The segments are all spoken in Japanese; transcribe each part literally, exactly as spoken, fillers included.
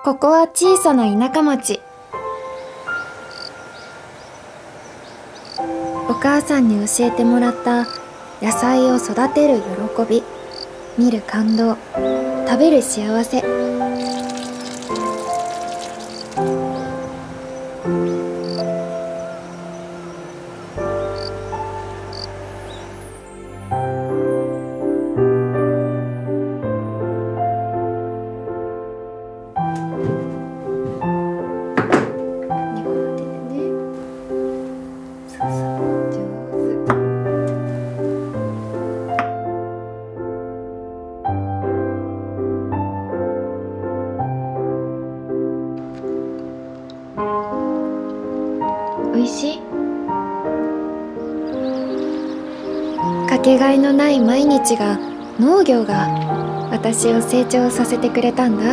ここは小さな田舎町。お母さんに教えてもらった野菜を育てる喜び、見る感動、食べる幸せ。おいしい？かけがえのない毎日が、農業が私を成長させてくれたんだ。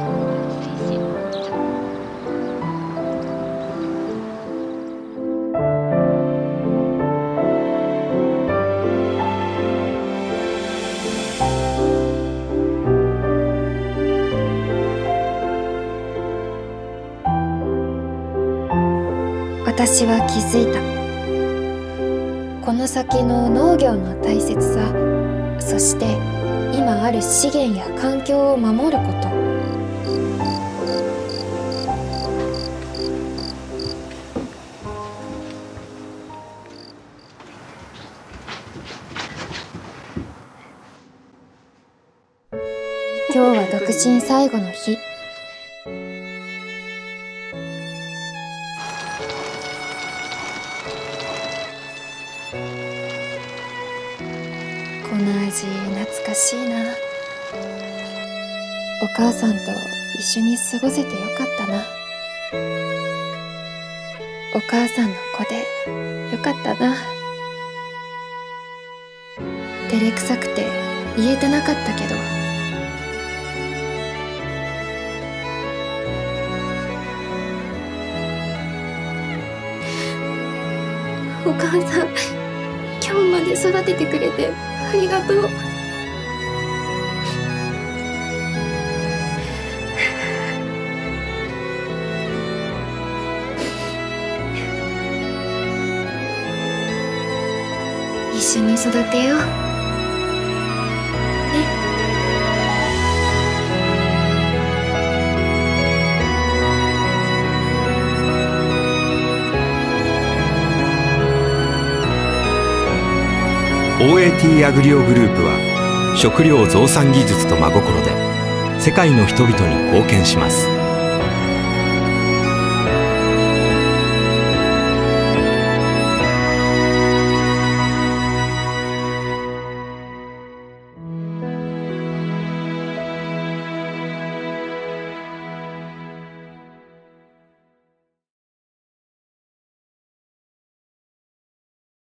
私は気づいた。この先の農業の大切さ、そして今ある資源や環境を守ること。今日は独身最後の日。この味懐かしいな。お母さんと一緒に過ごせてよかったな。お母さんの子でよかったな。照れくさくて言えてなかったけど、お母さん、今日まで育ててくれてありがとう。一緒に育てようね。 オーエーティー アグリオグループは食料増産技術と真心で世界の人々に貢献します。